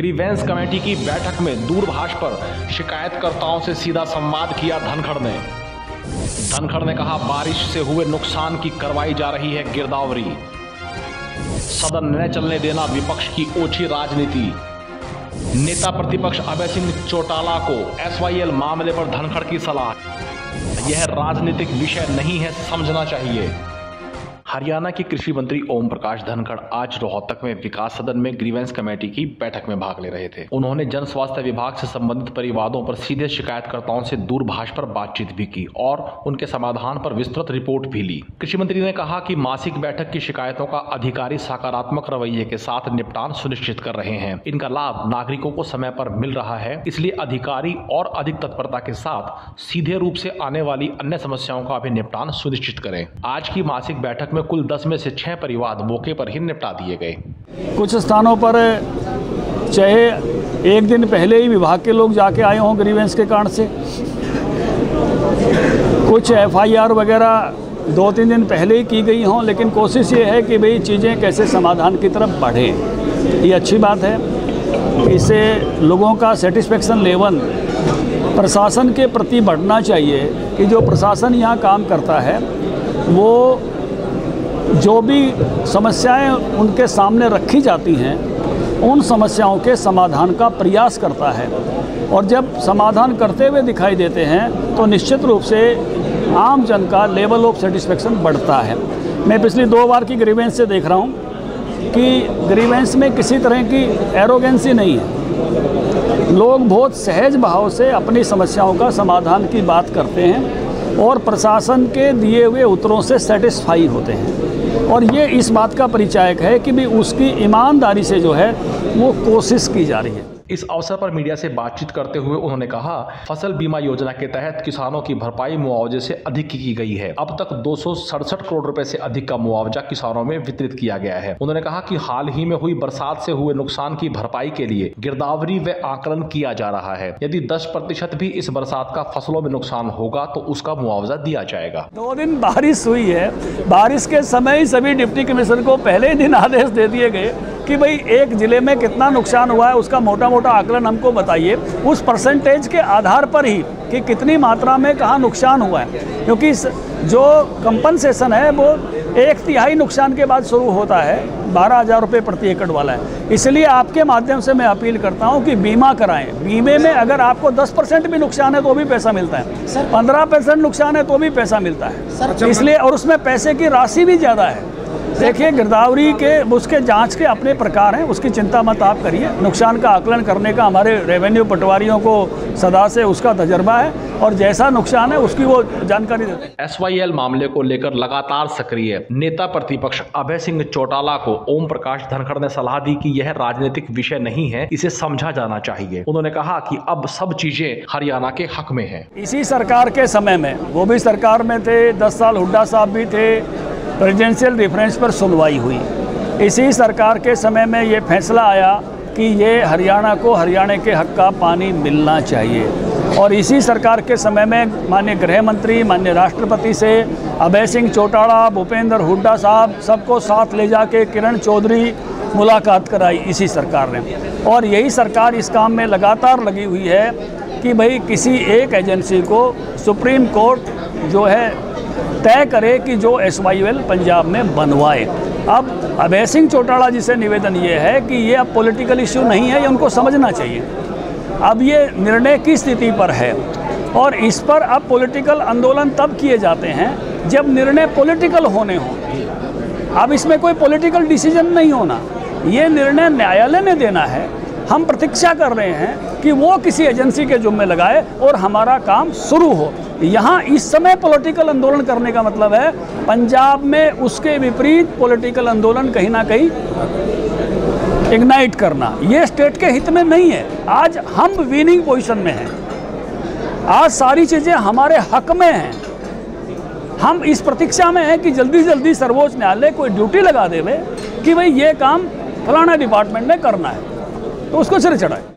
Grievance committee की बैठक में दूरभाष पर शिकायतकर्ताओं से सीधा संवाद किया धनखड़ ने। धनखड़ ने कहा, बारिश से हुए नुकसान की करवाई जा रही है गिरदावरी। सदन न चलने देना विपक्ष की ओछी राजनीति। नेता प्रतिपक्ष अभय सिंह चौटाला को SYL मामले पर धनखड़ की सलाह। यह राजनीतिक विषय नहीं है, समझना चाहिए। हरियाणा के कृषि मंत्री ओम प्रकाश धनखड़ आज रोहतक में विकास सदन में ग्रीवेंस कमेटी की बैठक में भाग ले रहे थे। उन्होंने जन स्वास्थ्य विभाग से संबंधित परिवादों पर सीधे शिकायतकर्ताओं से दूरभाष पर बातचीत भी की और उनके समाधान पर विस्तृत रिपोर्ट भी ली। कृषि मंत्री ने कहा कि मासिक बैठक की शिकायतों का अधिकारी सकारात्मक रवैये के साथ निपटान सुनिश्चित कर रहे हैं। इनका लाभ नागरिकों को समय पर मिल रहा है, इसलिए अधिकारी और अधिक तत्परता के साथ सीधे रूप से आने वाली अन्य समस्याओं का भी निपटान सुनिश्चित करें। आज की मासिक बैठक में कुल 10 में से 6 परिवाद मौके पर ही निपटा दिए गए। कुछ स्थानों पर चाहे एक दिन पहले ही विभाग के लोग जाके आए हों ग्रीवेंस के कारण से, कुछ FIR वगैरह 2-3 दिन पहले ही की गई हों, लेकिन कोशिश ये है कि भाई चीज़ें कैसे समाधान की तरफ बढ़े। ये अच्छी बात है, इससे लोगों का सेटिस्फेक्शन लेवल प्रशासन के प्रति बढ़ना चाहिए कि जो प्रशासन यहाँ काम करता है वो जो भी समस्याएं उनके सामने रखी जाती हैं उन समस्याओं के समाधान का प्रयास करता है, और जब समाधान करते हुए दिखाई देते हैं तो निश्चित रूप से आम जन का लेवल ऑफ सेटिस्फेक्शन बढ़ता है। मैं पिछली 2 बार की ग्रीवेंस से देख रहा हूँ कि ग्रीवेंस में किसी तरह की एरोगेंसी नहीं है। लोग बहुत सहज भाव से अपनी समस्याओं का समाधान की बात करते हैं और प्रशासन के दिए हुए उत्तरों से सेटिस्फाई होते हैं, और ये इस बात का परिचायक है कि भी उसकी ईमानदारी से जो है वो कोशिश की जा रही है। इस अवसर पर मीडिया से बातचीत करते हुए उन्होंने कहा, फसल बीमा योजना के तहत किसानों की भरपाई मुआवजे से अधिक की गई है। अब तक 267 करोड़ रुपए से अधिक का मुआवजा किसानों में वितरित किया गया है। उन्होंने कहा कि हाल ही में हुई बरसात से हुए नुकसान की भरपाई के लिए गिरदावरी व आकलन किया जा रहा है। यदि 10% भी इस बरसात का फसलों में नुकसान होगा तो उसका मुआवजा दिया जाएगा। 2 दिन बारिश हुई है, बारिश के समय ही सभी डिप्टी कमिश्नर को पहले ही दिन आदेश दे दिए गए कि भाई एक जिले में कितना नुकसान हुआ है उसका मोटा मोटा आकलन हमको बताइए, उस परसेंटेज के आधार पर ही कि कितनी मात्रा में कहाँ नुकसान हुआ है, क्योंकि जो कंपनसेशन है वो 1/3 नुकसान के बाद शुरू होता है, 12,000 रुपये प्रति एकड़ वाला है। इसलिए आपके माध्यम से मैं अपील करता हूं कि बीमा कराएं। बीमे में अगर आपको 10% भी नुकसान है तो भी पैसा मिलता है, 15% नुकसान है तो भी पैसा मिलता है, इसलिए, और उसमें पैसे की राशि भी ज़्यादा है। देखिए, गिरदावरी के उसके जांच के अपने प्रकार हैं, उसकी चिंता मत आप करिए। नुकसान का आकलन करने का हमारे रेवेन्यू पटवारियों को सदा से उसका तजर्बा है, और जैसा नुकसान है उसकी वो जानकारी देते हैं। SYL मामले को लेकर लगातार सक्रिय नेता प्रतिपक्ष अभय सिंह चौटाला को ओम प्रकाश धनखड़ ने सलाह दी कि यह राजनीतिक विषय नहीं है, इसे समझा जाना चाहिए। उन्होंने कहा कि अब सब चीजें हरियाणा के हक में है। इसी सरकार के समय में, वो भी सरकार में थे, 10 साल हुड्डा साहब भी थे, प्रेसिडेंशियल रेफरेंस पर सुनवाई हुई। इसी सरकार के समय में ये फैसला आया कि ये हरियाणा को हरियाणा के हक का पानी मिलना चाहिए, और इसी सरकार के समय में माननीय गृह मंत्री, माननीय राष्ट्रपति से अभय सिंह चौटाला, भूपेंद्र हुड्डा साहब सबको साथ ले जाके किरण चौधरी मुलाकात कराई इसी सरकार ने, और यही सरकार इस काम में लगातार लगी हुई है कि भाई किसी एक एजेंसी को सुप्रीम कोर्ट जो है तय करे कि जो SYL पंजाब में बनवाए। अब अभय सिंह चौटाला जी से निवेदन ये है कि ये अब पॉलिटिकल इश्यू नहीं है, ये उनको समझना चाहिए। अब ये निर्णय की स्थिति पर है, और इस पर अब पॉलिटिकल आंदोलन तब किए जाते हैं जब निर्णय पॉलिटिकल होने हों। अब इसमें कोई पॉलिटिकल डिसीजन नहीं होना, ये निर्णय न्यायालय ने देना है। हम प्रतीक्षा कर रहे हैं कि वो किसी एजेंसी के जुम्मे लगाए और हमारा काम शुरू हो। यहाँ इस समय पॉलिटिकल आंदोलन करने का मतलब है पंजाब में उसके विपरीत पॉलिटिकल आंदोलन कहीं ना कहीं इग्नाइट करना। ये स्टेट के हित में नहीं है। आज हम विनिंग पोजीशन में हैं, आज सारी चीज़ें हमारे हक में हैं। हम इस प्रतीक्षा में हैं कि जल्दी से जल्दी सर्वोच्च न्यायालय कोई ड्यूटी लगा देवे कि भाई ये काम फलाना डिपार्टमेंट ने करना है, तो उसको सिर चढ़ाए।